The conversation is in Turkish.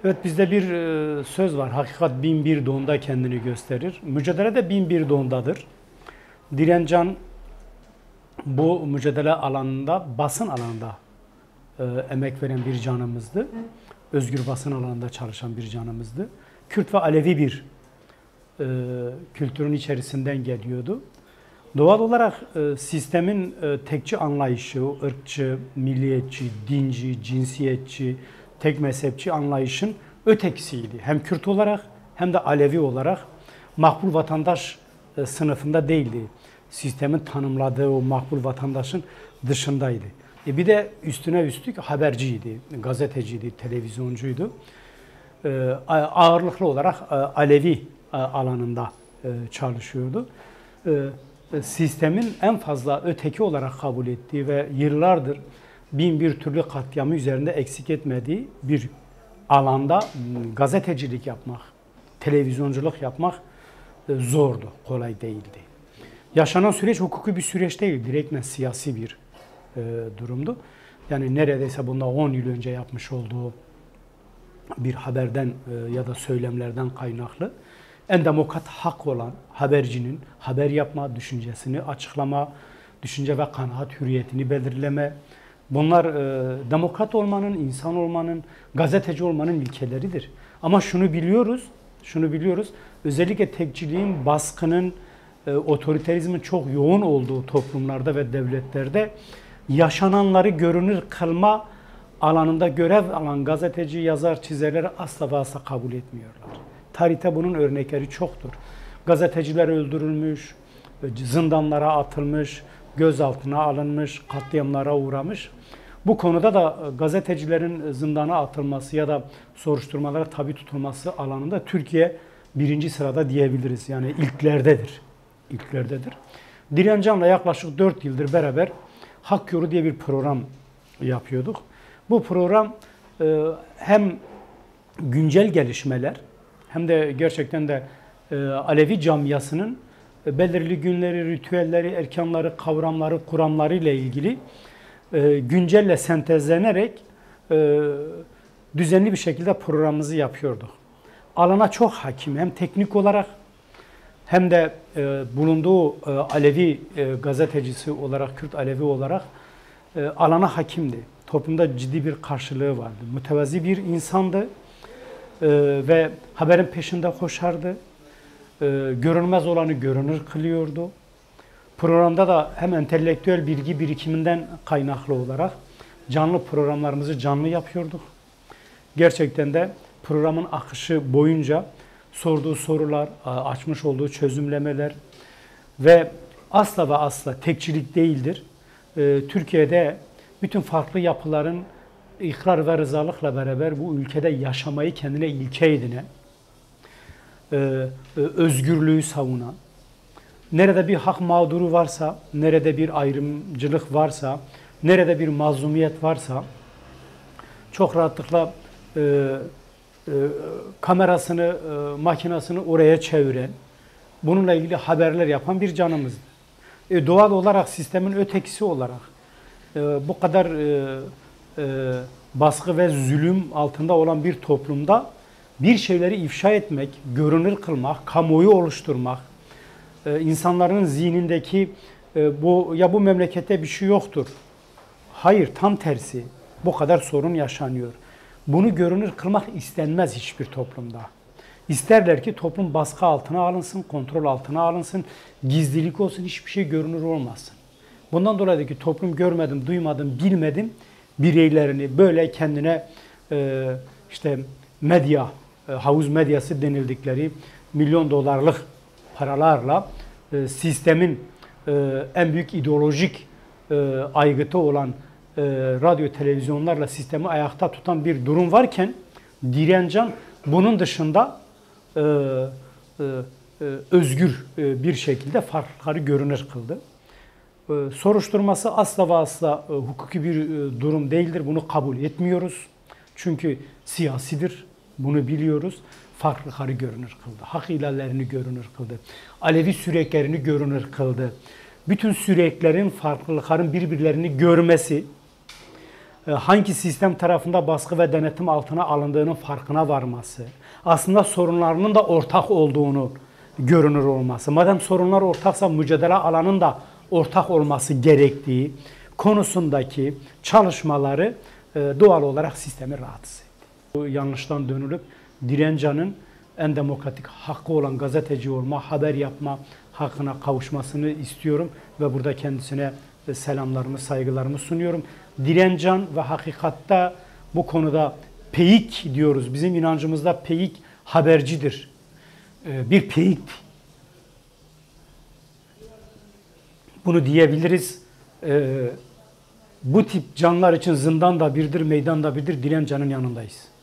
Evet, bizde bir söz var. Hakikat bin bir donda kendini gösterir. Mücadele de bin bir dondadır. Direncan bu mücadele alanında, basın alanında emek veren bir canımızdı. Özgür basın alanında çalışan bir canımızdı. Kürt ve Alevi bir kültürün içerisinden geliyordu. Doğal olarak sistemin tekçi anlayışı, ırkçı, milliyetçi, dinci, cinsiyetçi, tek mezhepçi anlayışın ötekisiydi. Hem Kürt olarak hem de Alevi olarak makbul vatandaş sınıfında değildi. Sistemin tanımladığı o makbul vatandaşın dışındaydı. Bir de üstüne üstlük haberciydi, gazeteciydi, televizyoncuydu. Ağırlıklı olarak Alevi alanında çalışıyordu. Sistemin en fazla öteki olarak kabul ettiği ve yıllardır bin bir türlü katliamı üzerinde eksik etmediği bir alanda gazetecilik yapmak, televizyonculuk yapmak zordu, kolay değildi. Yaşanan süreç hukuki bir süreç değil, direktmen siyasi bir durumdu. Yani neredeyse bundan 10 yıl önce yapmış olduğu bir haberden ya da söylemlerden kaynaklı en demokrat hak olan habercinin haber yapma, düşüncesini açıklama, düşünce ve kanaat hürriyetini belirleme. Bunlar demokrat olmanın, insan olmanın, gazeteci olmanın ilkeleridir. Ama şunu biliyoruz, özellikle tekçiliğin, baskının, otoriterizmin çok yoğun olduğu toplumlarda ve devletlerde yaşananları görünür kılma alanında görev alan gazeteci, yazar, çizerleri asla ve asla kabul etmiyorlar. Tarihte bunun örnekleri çoktur. Gazeteciler öldürülmüş, zindanlara atılmış, gözaltına alınmış, katliamlara uğramış. Bu konuda da gazetecilerin zindana atılması ya da soruşturmalara tabi tutulması alanında Türkiye birinci sırada diyebiliriz. Yani ilklerdedir. Direncan'la yaklaşık 4 yıldır beraber Hak Yolu diye bir program yapıyorduk. Bu program hem güncel gelişmeler hem de gerçekten de Alevi camiasının belirli günleri, ritüelleri, erkanları, kavramları, kuramları ile ilgili güncelle sentezlenerek düzenli bir şekilde programımızı yapıyorduk. Alana çok hakim, hem teknik olarak hem de bulunduğu Alevi gazetecisi olarak, Kürt Alevi olarak alana hakimdi. Toplumda ciddi bir karşılığı vardı. Mütevazi bir insandı ve haberin peşinde koşardı. Görünmez olanı görünür kılıyordu. Programda da hem entelektüel bilgi birikiminden kaynaklı olarak canlı programlarımızı canlı yapıyorduk. Gerçekten de programın akışı boyunca sorduğu sorular, açmış olduğu çözümlemeler ve asla ve asla tekçilik değildir. Türkiye'de bütün farklı yapıların ikrar ve rızalıkla beraber bu ülkede yaşamayı kendine ilke edinen, özgürlüğü savunan, nerede bir hak mağduru varsa, nerede bir ayrımcılık varsa, nerede bir mazlumiyet varsa çok rahatlıkla kamerasını, makinasını oraya çeviren, bununla ilgili haberler yapan bir canımızdı. Doğal olarak sistemin ötekisi olarak bu kadar baskı ve zulüm altında olan bir toplumda bir şeyleri ifşa etmek, görünür kılmak, kamuoyu oluşturmak, insanların zihnindeki bu memlekette bir şey yoktur. Hayır, tam tersi. Bu kadar sorun yaşanıyor. Bunu görünür kılmak istenmez hiçbir toplumda. İsterler ki toplum baskı altına alınsın, kontrol altına alınsın, gizlilik olsun, hiçbir şey görünür olmasın. Bundan dolayı ki toplum görmedim, duymadım, bilmedim bireylerini böyle kendine işte medya, havuz medyası denildikleri milyon dolarlık paralarla sistemin en büyük ideolojik aygıtı olan radyo, televizyonlarla sistemi ayakta tutan bir durum varken Direncan bunun dışında özgür bir şekilde farkları görünür kıldı. Soruşturması asla ve asla hukuki bir durum değildir. Bunu kabul etmiyoruz. Çünkü siyasidir. Bunu biliyoruz. Farklılıkları görünür kıldı. Hak ihlallerini görünür kıldı. Alevi süreklerini görünür kıldı. Bütün süreklerin, farklılıkların birbirlerini görmesi hangi sistem tarafında baskı ve denetim altına alındığının farkına varması, aslında sorunlarının da ortak olduğunu görünür olması, madem sorunlar ortaksa mücadele alanının da ortak olması gerektiği konusundaki çalışmaları doğal olarak sistemi rahatsız etti. Bu yanlıştan dönülüp Direncan'ın en demokratik hakkı olan gazeteci olma, haber yapma hakkına kavuşmasını istiyorum ve burada kendisine selamlarımı, saygılarımı sunuyorum. Direncan ve hakikatte bu konuda peyik diyoruz. Bizim inancımızda peyik habercidir. Bir peyikti. Bunu diyebiliriz. Bu tip canlar için zindan da birdir, meydan da birdir. Direncan'ın yanındayız.